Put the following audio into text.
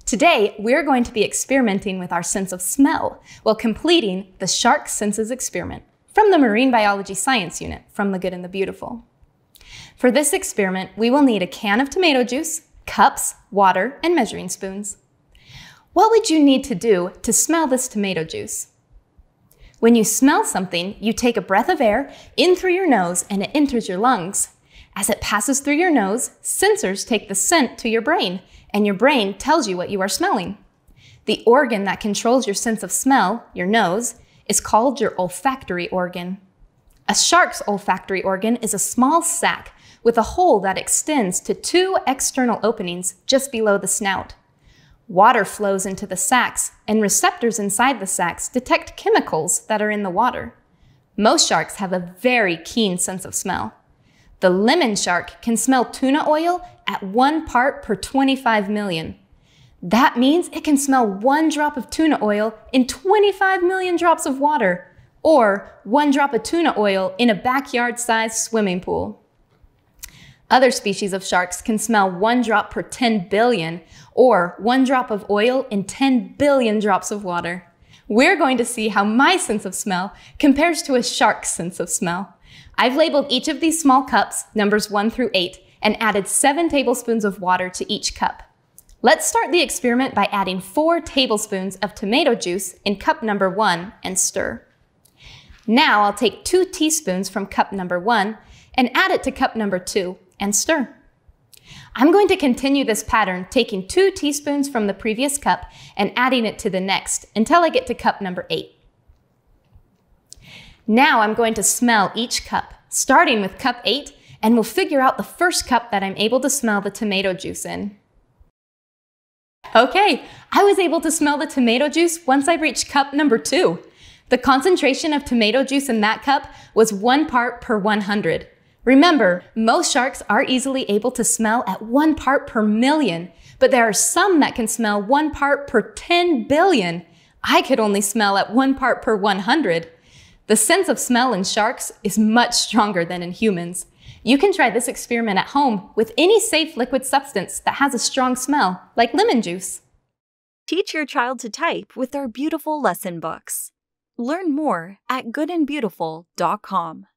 Today, we're going to be experimenting with our sense of smell while completing the Shark Senses experiment from the Marine Biology Science Unit from The Good and the Beautiful. For this experiment, we will need a can of tomato juice, cups, water, and measuring spoons. What would you need to do to smell this tomato juice? When you smell something, you take a breath of air in through your nose and it enters your lungs. As it passes through your nose, sensors take the scent to your brain, and your brain tells you what you are smelling. The organ that controls your sense of smell, your nose, is called your olfactory organ. A shark's olfactory organ is a small sac with a hole that extends to 2 external openings just below the snout. Water flows into the sacs, and receptors inside the sacs detect chemicals that are in the water. Most sharks have a very keen sense of smell. The lemon shark can smell tuna oil at 1 part per 25 million. That means it can smell 1 drop of tuna oil in 25 million drops of water, or 1 drop of tuna oil in a backyard-sized swimming pool. Other species of sharks can smell 1 drop per 10 billion, or 1 drop of oil in 10 billion drops of water. We're going to see how my sense of smell compares to a shark's sense of smell. I've labeled each of these small cups, numbers 1 through 8, and added 7 tablespoons of water to each cup. Let's start the experiment by adding 4 tablespoons of tomato juice in cup number 1 and stir. Now I'll take 2 teaspoons from cup number 1 and add it to cup number 2 and stir. I'm going to continue this pattern, taking 2 teaspoons from the previous cup and adding it to the next until I get to cup number 8. Now I'm going to smell each cup, starting with cup 8, and we'll figure out the first cup that I'm able to smell the tomato juice in. Okay, I was able to smell the tomato juice once I reached cup number 2. The concentration of tomato juice in that cup was 1 part per 100. Remember, most sharks are easily able to smell at 1 part per million, but there are some that can smell 1 part per 10 billion. I could only smell at 1 part per 100. The sense of smell in sharks is much stronger than in humans. You can try this experiment at home with any safe liquid substance that has a strong smell, like lemon juice. Teach your child to type with our beautiful lesson books. Learn more at goodandbeautiful.com.